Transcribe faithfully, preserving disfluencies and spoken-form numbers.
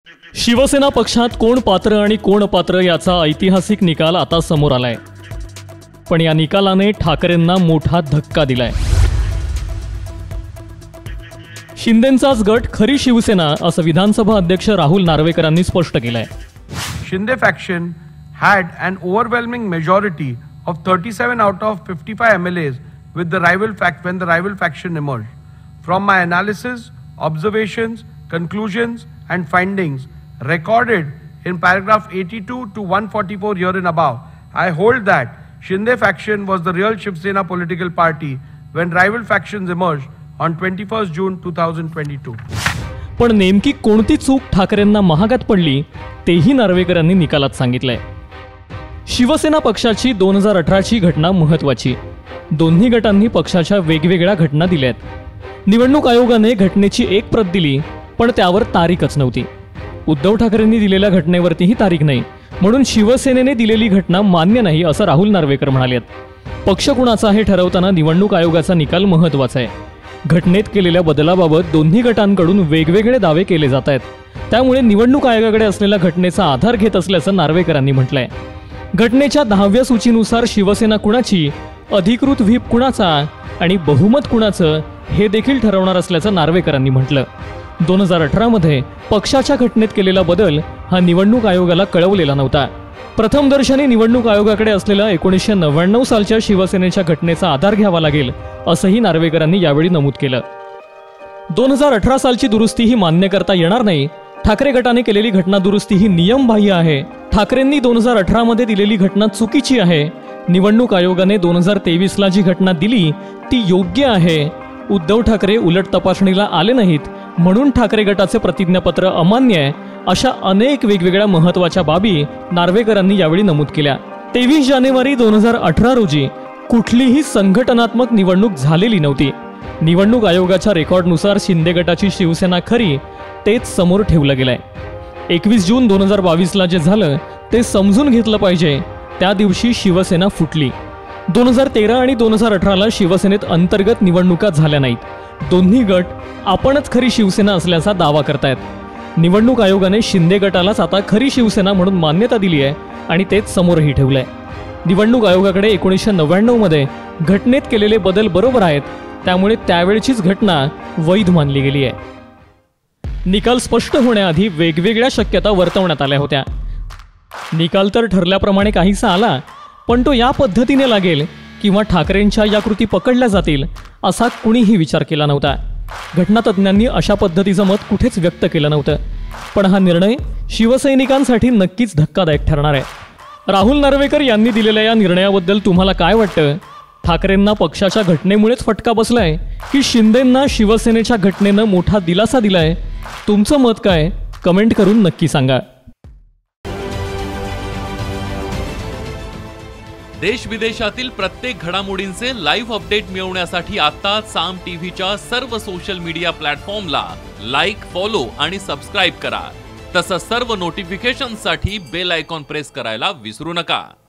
शिवसेना पक्षात कोण पात्र आणि कोण अपात्र याचा ऐतिहासिक निकाल आता समोर आलाय। पण या निकालाने ठाकरेंना मोठा धक्का दिलाय। शिंदेंचाच गट खरी शिवसेना असं विधानसभा अध्यक्ष राहुल नार्वेकरांनी स्पष्ट केलंय। Shinde faction had an overwhelming majority of thirty-seven out of fifty-five M L As with the rival fact when the rival faction emerged. From my analysis, observations, conclusions and findings recorded in paragraph eighty-two to one forty-four here and above, I hold that Shinde faction was the real Shiv Sena political party when rival factions emerged on twenty-first June two thousand twenty-two. पण नेमकी कोणती चूक ठाकरेंना महागात पडली तेही नार्वेकरांनी निकालात सांगितलंय। शिवसेना पक्षाची दोन हजार अठरा ची घटना महत्त्वाची। दोन्ही गटांनी पक्षाच्या वेगवेगळ्या घटना दिल्यात। निवडणूक आयोगाने घटनेची एक प्रत दिली पण त्यावर तारीखच नव्हती। उद्धव ठाकरेंनी दिलेल्या घटनेवरतीही तारीख नाही, म्हणून शिवसेनेने दिलेली घटना मान्य नाही असं राहुल नार्वेकर म्हणालेत। पक्ष कुणाचा हे ठरवताना निवडणूक आयोगाचा निकाल महत्त्वाचा आहे। घटनेत केलेल्या बदलाबाबत दोन्ही गटांकडून वेगवेगळे दावे केले जात आहेत, त्यामुळे निवडणूक आयोगाकडे असलेल्या घटनेचा आधार घेत असल्याचं नार्वेकरांनी म्हटलंय। घटनेच्या दहाव्या सूचीनुसार शिवसेना कुणाची, अधिकृत व्हीप कुणाचा आणि बहुमत कुणाचं हे देखील ठरवणार असल्याचं नार्वेकरांनी म्हटलं। दोन हजार अठरा मध्ये पक्षाच्या घटनेत केलेला बदल हा निवडणूक आयोगाला कळवलेला नव्हता। प्रथमदर्शनी निवडणूक आयोगाकडे असलेल्या एकोणीसशे नव्याण्णव सालच्या शिवसेनेच्या घटनेचा आधार घ्यावा लागेल असंही नार्वेकरांनी यावेळी नमूद केलं। दोन हजार अठरा सालची दुरुस्ती ही मान्य करता येणार नाही। ठाकरे गटाने केलेली घटना दुरुस्ती ही नियमबाह्य आहे। ठाकरेंनी दोन हजार अठरा मध्ये दिलेली घटना चुकीची आहे। निवडणूक आयोगाने दोन हजार तेवीस ला जी घटना दिली ती योग्य आहे। उद्धव ठाकरे उलट तपासणीला आले नाहीत म्हणून ठाकरे गटाचे प्रतिज्ञापत्र अमान्य आहे, अशा अनेक वेगवेगळ्या महत्त्वाच्या बाबी नार्वेकरांनी यावेळी नमूद केल्या। तेवीस जानेवारी दोन हजार अठरा रोजी कुठलीही संघटनात्मक निवडणूक झालेली नव्हती। निवडणूक आयोगाच्या रेकॉर्डनुसार शिंदे गटाची शिवसेना खरी तेच समोर ठेवलं गेलंय। एकवीस जून दोन हजार बावीस ला जे झालं ते समजून घेतलं पाहिजे। त्या दिवशी शिवसेना फुटली। दोन हजार तेरा आणि दोन हजार अठरा ला शिवसेनेत अंतर्गत निवडणुका झाल्या नाहीत। दोन्ही गट आपणच खरी शिवसेना असल्याचा दावा करतायत। निवडणूक आयोगाने शिंदे गटालाच आता खरी शिवसेना म्हणून मान्यता दिली आहे आणि तेच समोरही ठेवलंय। निवडणूक आयोगाकडे एकोणीसशे नव्याण्णव मध्ये घटनेत केलेले बदल बरोबर आहेत, त्यामुळे त्यावेळचीच घटना वैध मानली गेली आहे। निकाल स्पष्ट होण्याआधी वेगवेगळ्या शक्यता वर्तवण्यात आल्या होत्या। निकाल तर ठरल्याप्रमाणे काहीसा आला, पण तो या पद्धतीने लागेल किंवा ठाकरेंच्या या कृती पकडल्या जातील असा कुणीही विचार केला नव्हता। घटनातज्ञांनी अशा पद्धतीचं मत कुठेच व्यक्त केलं नव्हतं। पण हा निर्णय शिवसैनिकांसाठी नक्कीच धक्कादायक ठरणार आहे। राहुल नार्वेकर यांनी दिलेल्या या निर्णयाबद्दल तुम्हाला काय वाटतं? ठाकरेंना पक्षाच्या घटनेमुळेच फटका बसलाय की शिंदेंना शिवसेनेच्या घटनेनं मोठा दिलासा दिलाय? तुमचं मत काय? कमेंट करून नक्की सांगा। देश विदेशातील प्रत्येक घडामोडींचे लाईव्ह अपडेट मिळवण्यासाठी आता साम टीव्हीच्या सर्व सोशल मीडिया प्लॅटफॉर्मला लाईक, फॉलो आणि सबस्क्राईब करा। तसंच सर्व नोटिफिकेशनसाठी बेल आयकॉन प्रेस करायला विसरू नका।